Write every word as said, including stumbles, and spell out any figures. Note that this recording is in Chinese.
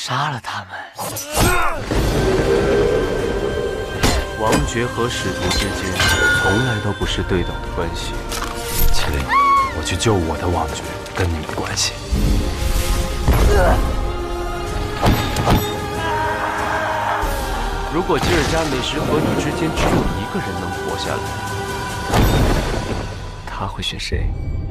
杀了他们。 王爵和使徒之间从来都不是对等的关系。 麒麟，我去救我的王爵，跟你没关系。 如果吉尔加美什和你之间只有一个人能活下来，他会选谁？